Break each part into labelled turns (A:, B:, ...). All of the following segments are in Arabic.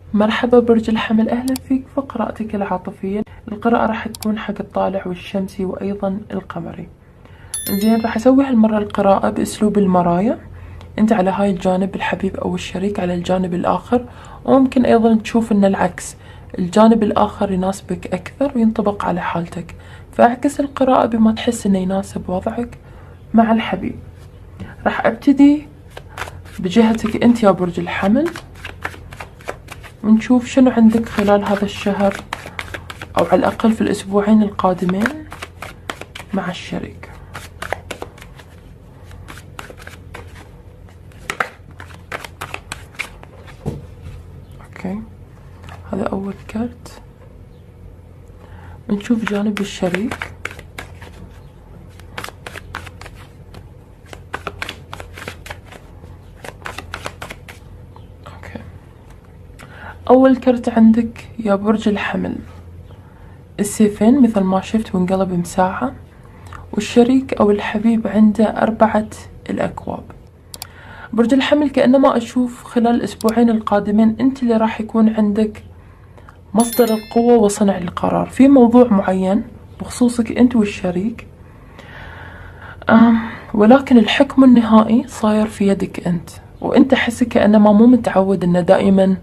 A: مرحبا برج الحمل، أهلا فيك في قراءتك العاطفية. القراءة راح تكون حق الطالع والشمسي وأيضا القمري. زين، راح أسوي هالمرة القراءة بأسلوب المرايا. أنت على هاي الجانب الحبيب أو الشريك على الجانب الآخر، وممكن أيضا تشوف أن العكس، الجانب الآخر يناسبك أكثر وينطبق على حالتك، فأعكس القراءة بما تحس أنه يناسب وضعك مع الحبيب. راح أبتدي بجهتك أنت يا برج الحمل، ونشوف شنو عندك خلال هذا الشهر أو على الأقل في الأسبوعين القادمين مع الشريك. أوكي، هذا أول كارت. نشوف جانب الشريك. أوكي، أول كرت عندك يا برج الحمل السيفين مثل ما شفت وانقلب مساحة، والشريك أو الحبيب عنده 4 الأكواب. برج الحمل كأنما أشوف خلال الأسبوعين القادمين أنت اللي راح يكون عندك مصدر القوة وصنع القرار في موضوع معين بخصوصك أنت والشريك، ولكن الحكم النهائي صاير في يدك أنت، وأنت حسك كأنما مو متعود أنه دائما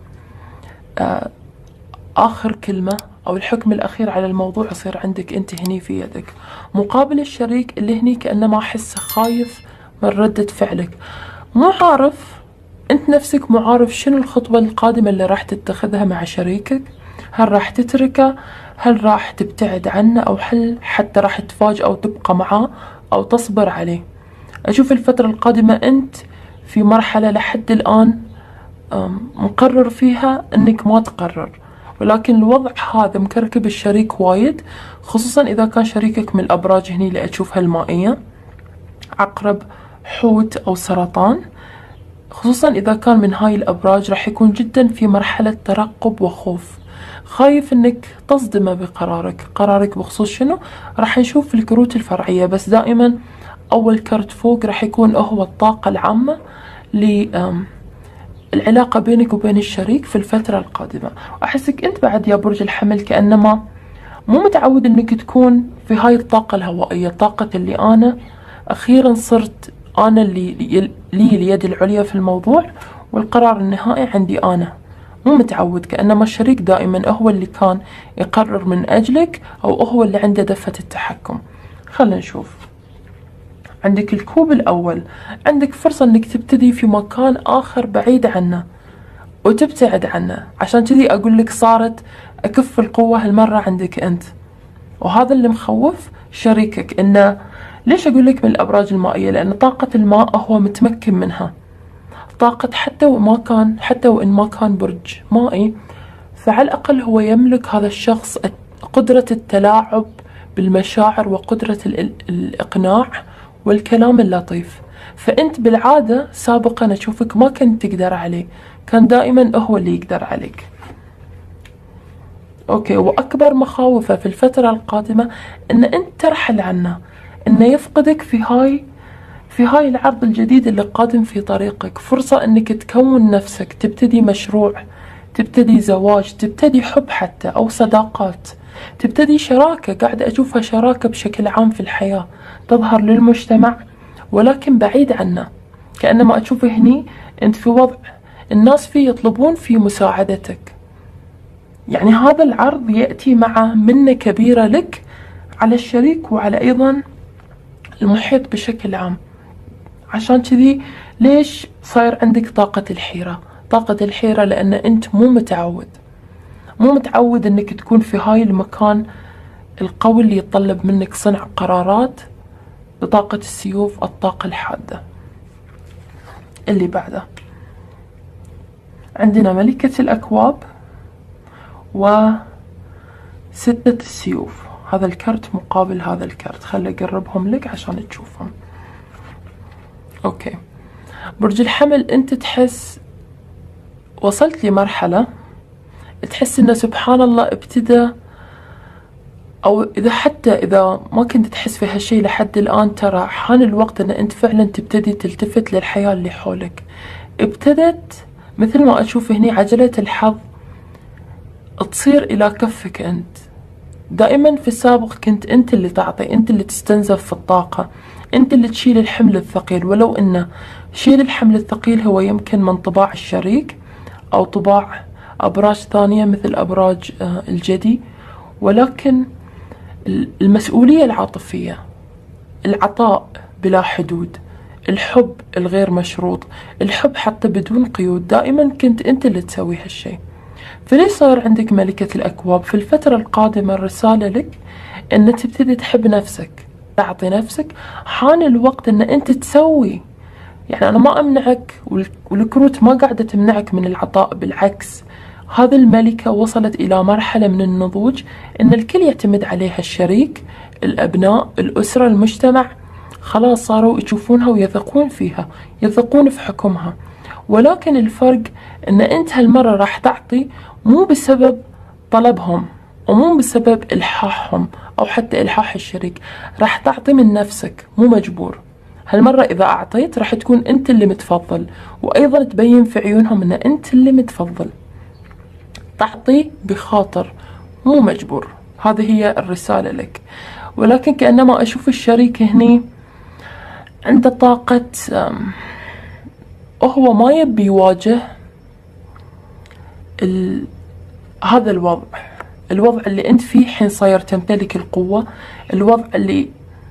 A: آخر كلمة أو الحكم الأخير على الموضوع يصير عندك أنت هني في يدك، مقابل الشريك اللي هني كأنما أحسه خايف من ردة فعلك، مو عارف أنت نفسك، مو عارف شنو الخطوة القادمة اللي راح تتخذها مع شريكك. هل راح تتركه؟ هل راح تبتعد عنه؟ أو هل حتى راح تفاجأ أو تبقى معاه أو تصبر عليه؟ أشوف الفترة القادمة أنت في مرحلة لحد الآن مقرر فيها أنك ما تقرر، ولكن الوضع هذا مكركب الشريك وايد، خصوصا إذا كان شريكك من الأبراج هني اللي أشوفها المائية، عقرب، حوت أو سرطان. خصوصا إذا كان من هاي الأبراج راح يكون جدا في مرحلة ترقب وخوف، خايف أنك تصدمه قرارك بخصوص شنو. راح نشوف الكروت الفرعية، بس دائما أول كرت فوق راح يكون هو الطاقة العامة العلاقة بينك وبين الشريك في الفترة القادمة. وأحسك أنت بعد يا برج الحمل كأنما مو متعود أنك تكون في هاي الطاقة الهوائية، طاقة اللي أنا أخيرا صرت أنا اللي اليد العليا في الموضوع والقرار النهائي عندي أنا. مو متعود، كأنما الشريك دائما هو اللي كان يقرر من أجلك أو هو اللي عنده دفة التحكم. خلينا نشوف. عندك الكوب الأول، عندك فرصة أنك تبتدي في مكان آخر بعيد عنه وتبتعد عنه، عشان كذي أقول لك صارت أكف القوة هالمرة عندك أنت، وهذا اللي مخوف شريكك. إنه ليش أقول لك من الأبراج المائية؟ لأن طاقة الماء هو متمكن منها، طاقة حتى وإن ما كان برج مائي، فعلى الأقل هو يملك هذا الشخص قدرة التلاعب بالمشاعر وقدرة الإقناع والكلام اللطيف. فأنت بالعادة سابقا أشوفك ما كنت تقدر عليه، كان دائما هو اللي يقدر عليك. أوكي، وأكبر مخاوفه في الفترة القادمة أن أنت ترحل عنه، أنه يفقدك في هاي العرض الجديد اللي قادم في طريقك. فرصة أنك تكون نفسك، تبتدي مشروع، تبتدي زواج، تبتدي حب حتى أو صداقات، تبتدي شراكة. قاعدة أشوفها شراكة بشكل عام في الحياة تظهر للمجتمع، ولكن بعيد عنه. كأنما أشوف هني أنت في وضع الناس فيه يطلبون في مساعدتك، يعني هذا العرض يأتي مع منة كبيرة لك على الشريك وعلى أيضا المحيط بشكل عام. عشان كذي ليش صاير عندك طاقة الحيرة؟ لأن أنت مو متعود أنك تكون في هاي المكان القوي اللي يتطلب منك صنع قرارات بطاقة السيوف، الطاقة الحادة. اللي بعده عندنا ملكة الأكواب وستة السيوف. هذا الكرت مقابل هذا الكرت، خلي أقربهم لك عشان تشوفهم. أوكي، برج الحمل أنت تحس وصلت لمرحلة تحس إنه سبحان الله ابتدى، أو إذا ما كنت تحس في هالشي لحد الآن، ترى حان الوقت إن أنت فعلا تبتدي تلتفت للحياة اللي حولك. ابتدت مثل ما أشوف هني عجلة الحظ تصير إلى كفك أنت. دائما في السابق كنت أنت اللي تعطي، أنت اللي تستنزف في الطاقة، أنت اللي تشيل الحمل الثقيل، ولو أن شيل الحمل الثقيل هو يمكن من طباع الشريك أو طباع أبراج ثانية مثل أبراج الجدي، ولكن المسؤولية العاطفية، العطاء بلا حدود، الحب الغير مشروط، الحب حتى بدون قيود، دائما كنت أنت اللي تسوي هالشيء. فليش صار عندك ملكة الأكواب؟ في الفترة القادمة الرسالة لك أن تبتدي تحب نفسك، تعطي نفسك، حان الوقت أن أنت تسوي. يعني أنا ما أمنعك، والكروت ما قاعدة تمنعك من العطاء، بالعكس هذه الملكة وصلت إلى مرحلة من النضوج أن الكل يعتمد عليها، الشريك، الأبناء، الأسرة، المجتمع، خلاص صاروا يشوفونها ويثقون فيها، يثقون في حكمها. ولكن الفرق أن أنت هالمرة راح تعطي مو بسبب طلبهم ومو بسبب إلحاحهم أو حتى إلحاح الشريك، راح تعطي من نفسك مو مجبور. هالمرة إذا أعطيت راح تكون أنت اللي متفضل، وأيضا تبين في عيونهم أن أنت اللي متفضل، تعطي بخاطر مو مجبور. هذه هي الرسالة لك. ولكن كأنما أشوف الشريك هني عنده طاقة، هو ما يبي يواجه هذا الوضع اللي أنت فيه حين صاير تمتلك القوة، الوضع اللي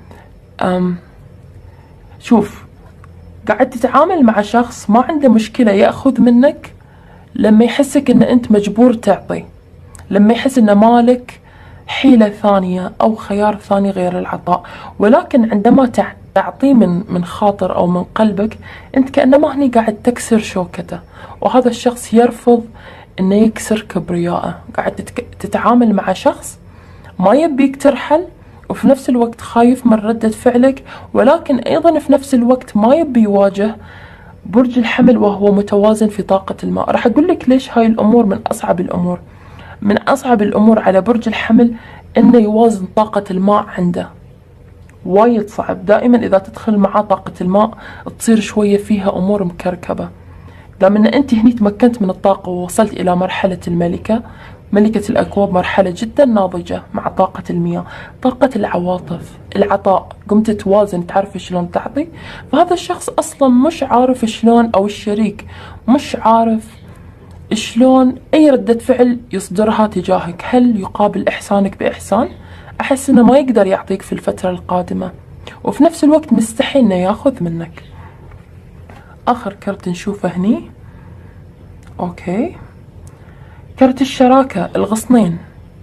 A: شوف قاعد تتعامل مع شخص ما عنده مشكلة يأخذ منك لما يحسك أن أنت مجبور تعطي، لما يحس أن مالك حيلة ثانية أو خيار ثاني غير العطاء. ولكن عندما تعطيه من خاطر أو من قلبك، أنت كأنما هني قاعد تكسر شوكته، وهذا الشخص يرفض أنه يكسر كبرياءه. قاعد تتعامل مع شخص ما يبيك ترحل، وفي نفس الوقت خايف من ردة فعلك، ولكن أيضا في نفس الوقت ما يبي يواجه برج الحمل وهو متوازن في طاقة الماء. راح أقول لك ليش هاي الأمور من أصعب الأمور. من أصعب الأمور على برج الحمل إنه يوازن طاقة الماء عنده، وايد صعب. دائما إذا تدخل معاه طاقة الماء تصير شوية فيها أمور مكركبة. دام أن أنت هني تمكنت من الطاقة ووصلت إلى مرحلة الملكة، ملكة الأكواب، مرحلة جدا ناضجة مع طاقة المياه، طاقة العواطف، العطاء، قمت توازن، تعرف شلون تعطي. فهذا الشخص أصلا مش عارف شلون، أو الشريك مش عارف شلون أي ردة فعل يصدرها تجاهك. هل يقابل إحسانك بإحسان؟ أحس إنه ما يقدر يعطيك في الفترة القادمة، وفي نفس الوقت مستحي إنه ياخذ منك. آخر كرت نشوفه هني، أوكي، كرت الشراكة، الغصنين،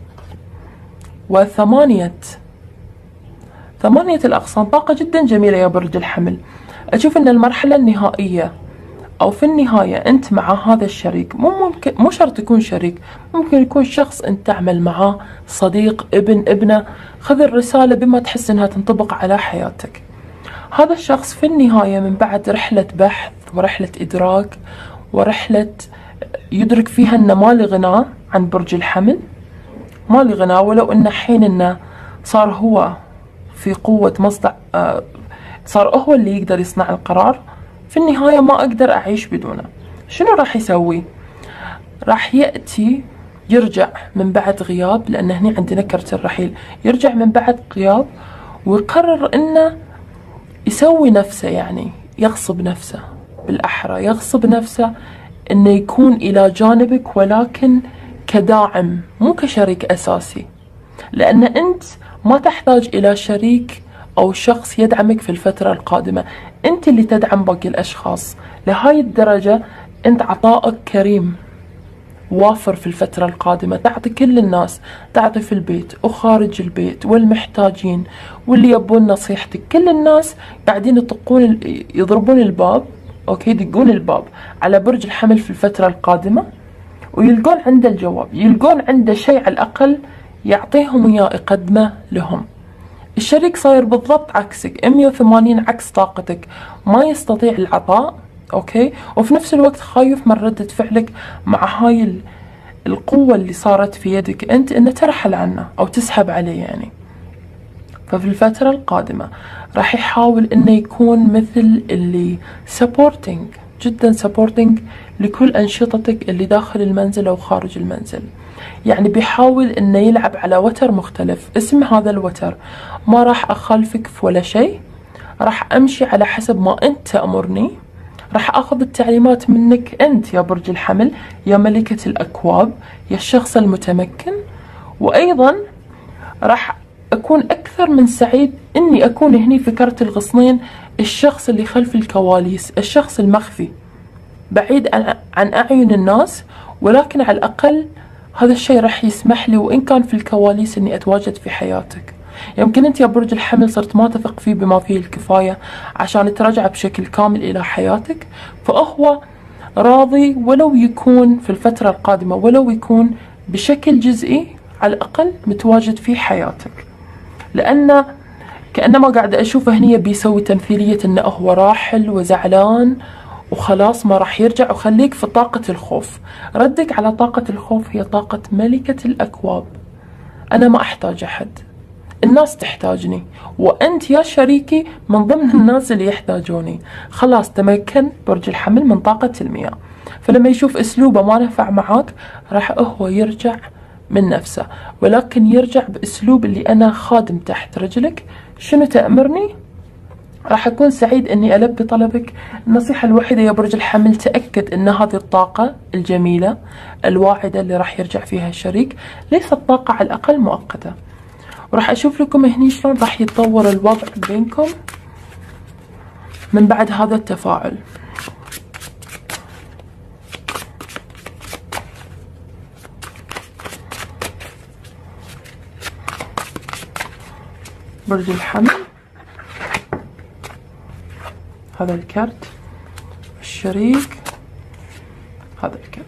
A: وثمانية الأغصان. طاقة جدا جميلة يا برج الحمل. أشوف أن المرحلة النهائية أو في النهاية أنت مع هذا الشريك، مو شرط يكون شريك، ممكن يكون شخص أنت تعمل معاه، صديق، ابنة. خذ الرسالة بما تحس أنها تنطبق على حياتك. هذا الشخص في النهاية من بعد رحلة بحث ورحلة إدراك ورحلة يدرك فيها أنه ما لي غنى عن برج الحمل، ما لي غنى، ولو أنه حين أنه صار هو في قوة مصنع، صار هو اللي يقدر يصنع القرار. في النهاية ما أقدر أعيش بدونه. شنو راح يسوي؟ راح يأتي يرجع من بعد غياب، لأن هني عندنا كرت الرحيل، يرجع من بعد غياب ويقرر أنه يسوي نفسه، يعني يغصب نفسه، بالأحرى يغصب نفسه أنه يكون إلى جانبك، ولكن كداعم مو كشريك أساسي، لأن أنت ما تحتاج إلى شريك أو شخص يدعمك في الفترة القادمة، أنت اللي تدعم باقي الأشخاص. لهاي الدرجة أنت عطائك كريم وافر في الفترة القادمة، تعطي كل الناس، تعطي في البيت وخارج البيت والمحتاجين واللي يبون نصيحتك. كل الناس قاعدين يضربون الباب، أوكي، يدقون الباب على برج الحمل في الفترة القادمة، ويلقون عنده الجواب، يلقون عنده شيء على الأقل يعطيهم إياه، يقدمه لهم. الشريك صاير بالضبط عكسك، 180 عكس طاقتك، ما يستطيع العطاء، أوكي، وفي نفس الوقت خايف من ردة فعلك مع هاي القوة اللي صارت في يدك أنت إنه ترحل عنه أو تسحب عليه يعني. ففي الفترة القادمة راح يحاول إنه يكون مثل اللي supporting جدا سبورتنج لكل أنشطتك اللي داخل المنزل أو خارج المنزل. يعني بيحاول إنه يلعب على وتر مختلف. اسم هذا الوتر ما راح أخالفك في ولا شيء، راح أمشي على حسب ما أنت تأمرني، راح أخذ التعليمات منك أنت يا برج الحمل، يا ملكة الأكواب، يا الشخص المتمكن. وأيضا راح أكون أكثر من سعيد إني أكون هني في كرت الغصنين، الشخص اللي خلف الكواليس، الشخص المخفي بعيد عن أعين الناس، ولكن على الأقل هذا الشيء راح يسمح لي وإن كان في الكواليس إني أتواجد في حياتك. يمكن أنت يا برج الحمل صرت ما تثق فيه بما فيه الكفاية عشان ترجع بشكل كامل إلى حياتك، فهو راضي ولو يكون في الفترة القادمة، ولو يكون بشكل جزئي على الأقل متواجد في حياتك. لأن كأنما قاعد أشوفه هني بيسوي تمثيلية إنه هو راحل وزعلان وخلاص ما راح يرجع. وخليك في طاقة الخوف. ردك على طاقة الخوف هي طاقة ملكة الأكواب. أنا ما أحتاج أحد، الناس تحتاجني، وأنت يا شريكي من ضمن الناس اللي يحتاجوني. خلاص تمكن برج الحمل من طاقة المياه، فلما يشوف أسلوبه ما نفع معاك راح هو يرجع من نفسه، ولكن يرجع بأسلوب اللي أنا خادم تحت رجلك، شنو تأمرني راح أكون سعيد أني ألبي طلبك. النصيحة الوحيدة يا برج الحمل، تأكد أن هذه الطاقة الجميلة الواعدة اللي راح يرجع فيها الشريك ليست طاقة على الأقل مؤقتة. وراح أشوف لكم هني شلون راح يتطور الوضع بينكم من بعد هذا التفاعل. برج الحمل، هذا الكرت، الشريك، هذا الكرت.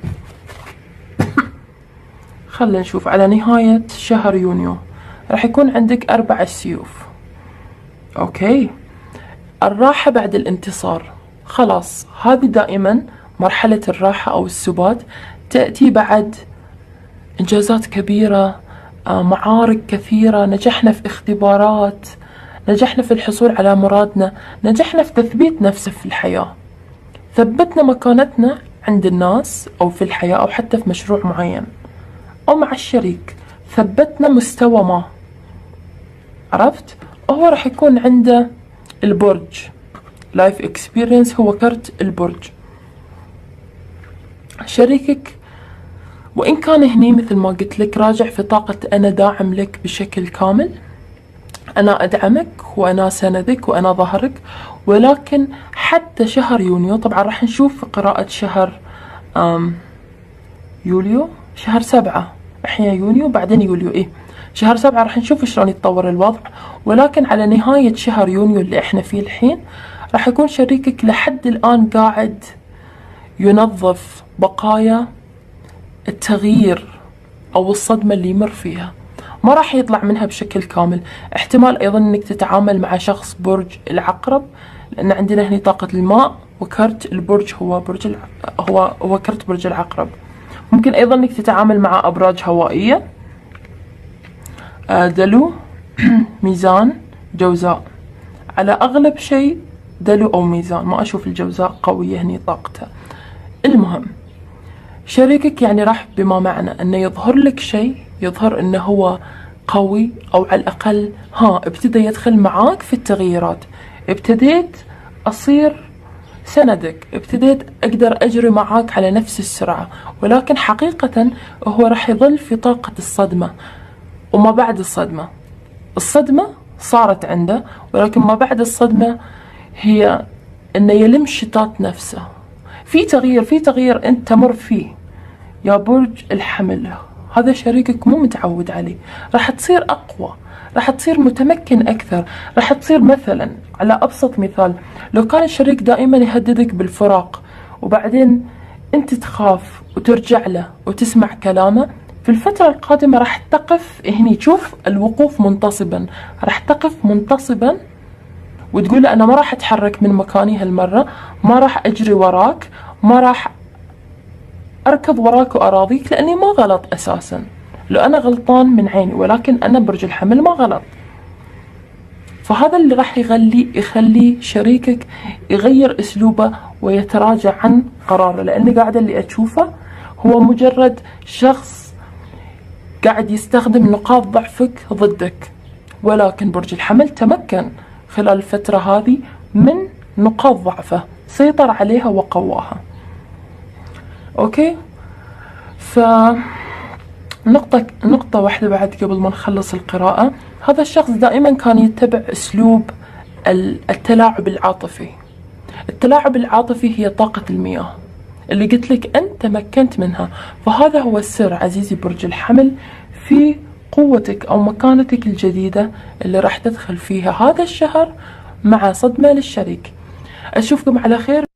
A: خلينا نشوف على نهاية شهر يونيو راح يكون عندك 4 سيوف. اوكي، الراحة بعد الانتصار. خلاص هذه دائما مرحلة الراحة او السبات تأتي بعد انجازات كبيرة، معارك كثيرة، نجحنا في اختبارات، نجحنا في الحصول على مرادنا، نجحنا في تثبيت نفسه في الحياة، ثبتنا مكانتنا عند الناس أو في الحياة أو حتى في مشروع معين أو مع الشريك، ثبتنا مستوى ما. عرفت؟ هو راح يكون عنده البرج لايف اكسبيرينس، هو كرت البرج. شريكك وإن كان هني مثل ما قلت لك راجع في طاقة أنا داعم لك بشكل كامل، أنا أدعمك وأنا سندك وأنا ظهرك، ولكن حتى شهر يونيو طبعا راح نشوف قراءة شهر يوليو، شهر 7 احنا يونيو بعدين يوليو، شهر 7 راح نشوف شلون يتطور الوضع. ولكن على نهاية شهر يونيو اللي احنا فيه الحين راح يكون شريكك لحد الآن قاعد ينظف بقايا التغيير أو الصدمة اللي يمر فيها، ما راح يطلع منها بشكل كامل. احتمال أيضا أنك تتعامل مع شخص برج العقرب، لأن عندنا هنا طاقة الماء وكرت البرج هو كرت برج العقرب. ممكن أيضا أنك تتعامل مع أبراج هوائية، دلو ميزان جوزاء، على أغلب شيء دلو أو ميزان، ما أشوف الجوزاء قوية هني طاقتها. المهم شريكك يعني راح بما معنى أنه يظهر لك شيء، يظهر أنه هو قوي، أو على الأقل ابتدى يدخل معاك في التغييرات، ابتديت أصير سندك، ابتديت أقدر أجري معاك على نفس السرعة. ولكن حقيقة هو راح يظل في طاقة الصدمة وما بعد الصدمة. الصدمة صارت عنده، ولكن ما بعد الصدمة هي أنه يلم شتات نفسه. في تغيير أنت تمر فيه يا برج الحمل، هذا شريكك مو متعود عليه. راح تصير أقوى، راح تصير متمكن أكثر، راح تصير مثلا على أبسط مثال، لو كان الشريك دائما يهددك بالفراق وبعدين أنت تخاف وترجع له وتسمع كلامه، في الفترة القادمة راح تقف هني، تشوف الوقوف منتصبا، راح تقف منتصبا وتقول له أنا ما راح أتحرك من مكاني هالمرة، ما راح أجري وراك، ما راح أركض وراك وأراضيك، لأني ما غلط أساسا. لو أنا غلطان من عيني، ولكن أنا برج الحمل ما غلط. فهذا اللي راح يخلي شريكك يغير أسلوبه ويتراجع عن قراره، لأن قاعدة اللي أشوفه هو مجرد شخص قاعد يستخدم نقاط ضعفك ضدك. ولكن برج الحمل تمكن خلال الفترة هذه من نقاط ضعفه، سيطر عليها وقواها. أوكي، نقطة واحدة بعد قبل ما نخلص القراءة. هذا الشخص دائما كان يتبع أسلوب التلاعب العاطفي. التلاعب العاطفي هي طاقة المياه اللي قلت لك أنت تمكنت منها. فهذا هو السر عزيزي برج الحمل في قوتك أو مكانتك الجديدة اللي راح تدخل فيها هذا الشهر مع صدمة للشريك. أشوفكم على خير.